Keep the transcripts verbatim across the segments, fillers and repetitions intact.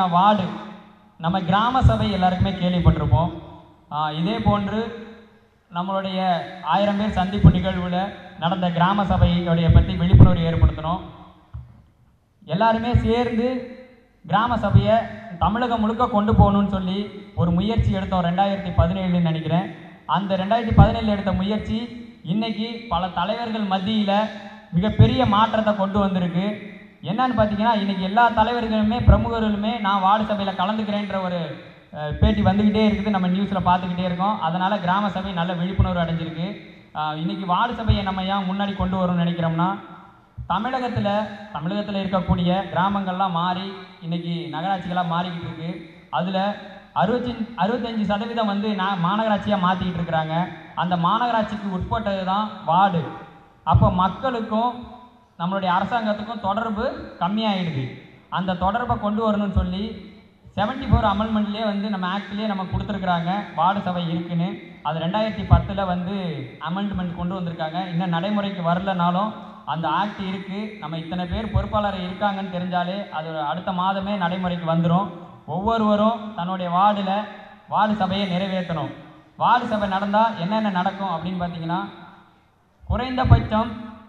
பார்த்தீங்கன்னா வார்டு நம்ம கிராம சபை எல்லாருக்குமே கேள்விப்பட்டிருப்போம். இதே போன்று நம்மளுடைய ஆயிரம் பேர் சந்திப்பு நிகழ்வில் நடந்த கிராம சபையுடைய பற்றி விழிப்புணர்வு ஏற்படுத்தணும். எல்லாருமே சேர்ந்து கிராம சபையை தமிழகம் முழுக்க கொண்டு போகணும்னு சொல்லி ஒரு முயற்சி எடுத்தோம் ரெண்டாயிரத்தி பதினேழுன்னு நினைக்கிறேன். அந்த ரெண்டாயிரத்தி பதினேழில் எடுத்த முயற்சி இன்னைக்கு பல தலைவர்கள் மத்தியில் மிகப்பெரிய மாற்றத்தை கொண்டு வந்திருக்கு. என்னன்னு பார்த்தீங்கன்னா இன்றைக்கி எல்லா தலைவர்களுமே பிரமுகர்களுமே நான் வார்டு சபையில் கலந்துக்கிறேன்ற ஒரு பேட்டி வந்துக்கிட்டே இருக்குது, நம்ம நியூஸில் பார்த்துக்கிட்டே இருக்கோம். அதனால் கிராம சபை நல்ல விழிப்புணர்வு அடைஞ்சிருக்கு. இன்றைக்கி வார்டு சபையை நம்ம ஏன் முன்னாடி கொண்டு வரணும்னு நினைக்கிறோம்னா, தமிழகத்தில் தமிழகத்தில் இருக்கக்கூடிய கிராமங்கள்லாம் மாறி இன்றைக்கி நகராட்சிகளாக மாறிக்கிட்டு இருக்குது. அதில் அறுபத்தி அறுபத்தஞ்சி சதவீதம் வந்து நான் மாநகராட்சியாக மாற்றிக்கிட்டு இருக்கிறாங்க. அந்த மாநகராட்சிக்கு உட்பட்டது தான் வார்டு. அப்போ மக்களுக்கும் நம்மளுடைய அரசாங்கத்துக்கும் தொடர்பு கம்மியாகிடுது. அந்த தொடர்பை கொண்டு வரணும்னு சொல்லி செவன்ட்டி ஃபோர் அமெண்ட்மெண்ட்லேயே வந்து நம்ம ஆக்ட்லேயே நம்ம கொடுத்துருக்குறாங்க வார்டு சபை இருக்குன்னு. அது ரெண்டாயிரத்தி பத்தில் வந்து அமெண்ட்மெண்ட் கொண்டு வந்திருக்காங்க. இன்னும் நடைமுறைக்கு வரலனாலும் அந்த ஆக்ட் இருக்குது. நம்ம இத்தனை பேர் பொறுப்பாளர் இருக்காங்கன்னு தெரிஞ்சாலே அது அடுத்த மாதமே நடைமுறைக்கு வந்துடும். ஒவ்வொருவரும் தன்னுடைய வார்டில் வார்டு சபையை நிறைவேற்றணும். வார்டு சபை நடந்தால் என்னென்ன நடக்கும் அப்படின்னு பார்த்தீங்கன்னா, குறைந்தபட்சம்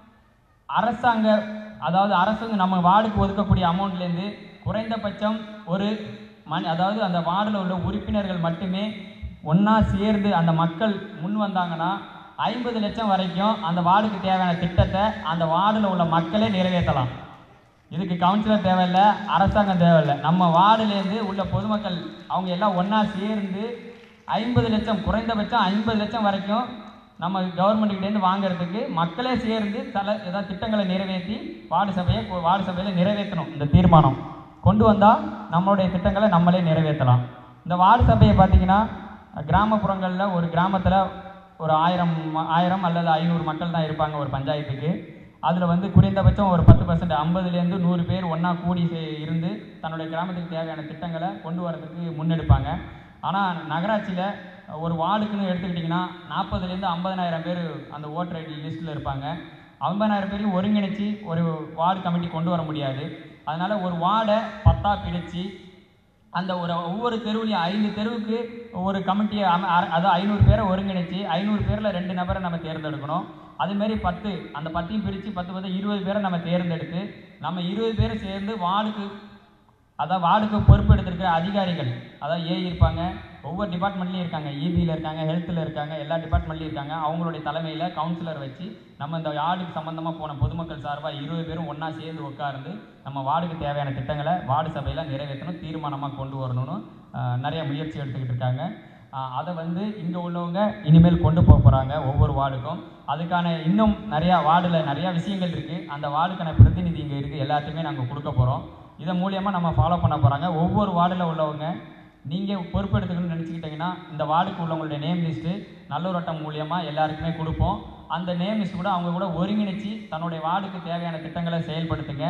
அரசாங்க அதாவது அரசு நம்ம வார்டுக்கு ஒதுக்கக்கூடிய அமௌண்ட்லேருந்து குறைந்தபட்சம் ஒரு மணி அதாவது அந்த வார்டில் உள்ள உறுப்பினர்கள் மட்டுமே ஒன்றா சேர்ந்து அந்த மக்கள் முன் வந்தாங்கன்னா ஐம்பது லட்சம் வரைக்கும் அந்த வார்டுக்கு தேவையான திட்டத்தை அந்த வார்டில் உள்ள மக்களே நிறைவேற்றலாம். இதுக்கு கவுன்சிலர் தேவையில்லை, அரசாங்கம் தேவையில்லை. நம்ம வார்டுலேருந்து உள்ள பொதுமக்கள் அவங்க எல்லாம் ஒன்றா சேர்ந்து ஐம்பது லட்சம் குறைந்தபட்சம் ஐம்பது லட்சம் வரைக்கும் நம்ம கவர்மெண்ட்டுக்கிட்டேருந்து வாங்கிறதுக்கு மக்களே சேர்ந்து தலை ஏதாவது திட்டங்களை நிறைவேற்றி வார்டு சபையை வார்டு சபையில் நிறைவேற்றணும். இந்த தீர்மானம் கொண்டு வந்தால் நம்மளுடைய திட்டங்களை நம்மளே நிறைவேற்றலாம். இந்த வார்டு சபையை பார்த்திங்கன்னா கிராமப்புறங்களில் ஒரு கிராமத்தில் ஒரு ஆயிரம் ஆயிரம் அல்லது ஐநூறு மக்கள் தான் இருப்பாங்க ஒரு பஞ்சாயத்துக்கு. அதில் வந்து குறைந்தபட்சம் ஒரு பத்து பர்சன்ட் ஐம்பதுலேருந்து நூறு பேர் ஒன்றா கூடி இருந்து தன்னுடைய கிராமத்துக்கு தேவையான திட்டங்களை கொண்டு வரதுக்கு முன்னெடுப்பாங்க. ஆனால் நகராட்சியில் ஒரு வார்டுக்குன்னு எடுத்துக்கிட்டிங்கன்னா நாற்பதுலேருந்து ஐம்பதனாயிரம் பேர் அந்த ஓட்டர் ஐடி லிஸ்ட்டில் இருப்பாங்க. ஐம்பதாயிரம் பேரையும் ஒருங்கிணைச்சி ஒரு வார்டு கமிட்டி கொண்டு வர முடியாது. அதனால் ஒரு வார்டை பத்தாக பிரித்து அந்த ஒரு ஒவ்வொரு தெருவுலையும் ஐந்து தெருவுக்கு ஒரு கமிட்டியை அதாவது ஐநூறு பேரை ஒருங்கிணைச்சி ஐநூறு பேரில் ரெண்டு நபரை நம்ம தேர்ந்தெடுக்கணும். அதுமாரி பத்து அந்த பத்தையும் பிரித்து பத்து பத்து இருபது பேரை நம்ம தேர்ந்தெடுத்து நம்ம இருபது பேரை சேர்ந்து வார்டுக்கு அதாவது வார்டுக்கு பொறுப்பு எடுத்திருக்கிற அதிகாரிகள் அதாவது ஏ இருப்பாங்க, ஒவ்வொரு டிபார்ட்மெண்ட்லேயும் இருக்காங்க, இபியில் இருக்காங்க, ஹெல்த்தில் இருக்காங்க, எல்லா டிபார்ட்மெண்ட்லேயும் இருக்காங்க. அவங்களுடைய தலைமையில் கவுன்சிலர் வச்சு நம்ம இந்த வார்டுக்கு சம்மந்தமாக போன பொதுமக்கள் சார்பாக இருபது பேரும் ஒன்றா சேர்ந்து உட்கார்ந்து நம்ம வார்டுக்கு தேவையான திட்டங்களை வார்டு சபையில் நிறைவேற்றணும், தீர்மானமாக கொண்டு வரணும்னு நிறைய முயற்சி எடுத்துக்கிட்டு இருக்காங்க. அதை வந்து இங்கே உள்ளவங்க இனிமேல் கொண்டு போக போகிறாங்க ஒவ்வொரு வார்டுக்கும். அதுக்கான இன்னும் நிறையா வார்டில் நிறையா விஷயங்கள் இருக்குது. அந்த வார்டுக்கான பிரதிநிதி இங்கே இருக்குது, எல்லாத்தையுமே நாங்கள் கொடுக்க போகிறோம். இதை மூலியமாக நம்ம ஃபாலோ பண்ண போகிறாங்க. ஒவ்வொரு வார்டில் உள்ளவங்க நீங்கள் பொறுப்பெடுத்துக்கணும்னு நினச்சிக்கிட்டிங்கன்னா இந்த வார்டுக்கு உள்ளவங்களுடைய நேம் லிஸ்ட்டு நல்லூரட்டம் மூலியமாக எல்லாருக்குமே கொடுப்போம். அந்த நேம் லிஸ்ட் கூட அவங்க கூட ஒருங்கிணைச்சி தன்னுடைய வார்டுக்கு தேவையான திட்டங்களை செயல்படுத்துங்க.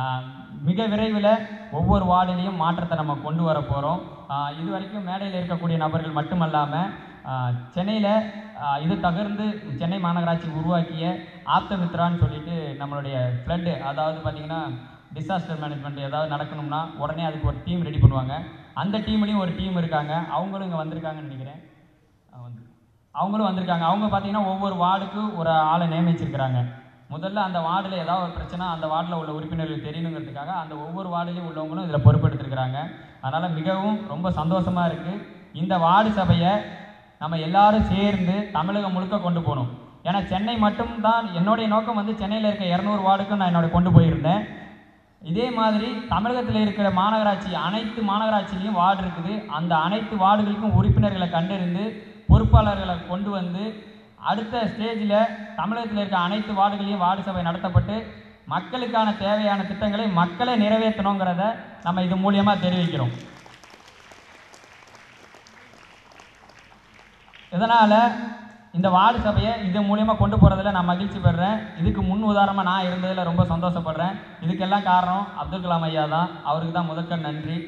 மிக விரைவில் ஒவ்வொரு வார்டிலையும் மாற்றத்தை நம்ம கொண்டு வர போகிறோம். இது வரைக்கும் மேடையில் இருக்கக்கூடிய நபர்கள் மட்டுமல்லாமல் சென்னையில் இது தகர்ந்து சென்னை மாநகராட்சி உருவாக்கிய ஆப்தமித்ரான்னு சொல்லிட்டு நம்மளுடைய ஃப்ளட்டு அதாவது பார்த்திங்கன்னா டிசாஸ்டர் மேனேஜ்மெண்ட் ஏதாவது நடக்கணும்னா உடனே அதுக்கு ஒரு டீம் ரெடி பண்ணுவாங்க. அந்த டீம்லேயும் ஒரு டீம் இருக்காங்க, அவங்களும் இங்கே வந்திருக்காங்கன்னு நினைக்கிறேன். வந்து அவங்களும் வந்திருக்காங்க. அவங்க பார்த்திங்கன்னா ஒவ்வொரு வார்டுக்கு ஒரு ஆளை நியமிச்சிருக்கிறாங்க. முதல்ல அந்த வார்டில் ஏதாவது ஒரு பிரச்சனை அந்த வார்டில் உள்ள உறுப்பினர்கள் தெரியணுங்கிறதுக்காக அந்த ஒவ்வொரு வார்டிலையும் உள்ளவங்களும் இதில் பொறுப்பெடுத்துருக்கிறாங்க. அதனால் மிகவும் ரொம்ப சந்தோஷமாக இருக்குது. இந்த வார்டு சபையை நம்ம எல்லாரும் சேர்ந்து தமிழகம் முழுக்க கொண்டு போகணும். ஏன்னா சென்னை மட்டும்தான் என்னுடைய நோக்கம் வந்து சென்னையில் இருக்க இரநூறு வார்டுக்கும் நான் என்னோட கொண்டு போயிருந்தேன். இதே மாதிரி தமிழகத்தில் இருக்கிற மாநகராட்சி அனைத்து மாநகராட்சியிலையும் வார்டு இருக்குது. அந்த அனைத்து வார்டுகளுக்கும் உறுப்பினர்களை கண்டறிந்து பொறுப்பாளர்களை கொண்டு வந்து அடுத்த ஸ்டேஜில் தமிழகத்தில் இருக்க அனைத்து வார்டுகளையும் வார்டு சபை நடத்தப்பட்டு மக்களுக்கான தேவையான திட்டங்களை மக்களே நிறைவேற்றணுங்கிறத நம்ம இது மூலியமாக தெரிவிக்கிறோம். இதனால் இந்த வார்டு சபையை இது மூலியமாக கொண்டு போகிறதுல நான் மகிழ்ச்சி பெறுறேன். இதுக்கு முன் உதாரணமாக நான் இருந்ததில் ரொம்ப சந்தோஷப்படுறேன். இதுக்கெல்லாம் காரணம் அப்துல் கலாம் ஐயா தான். அவருக்கு தான் முதற்க நன்றி.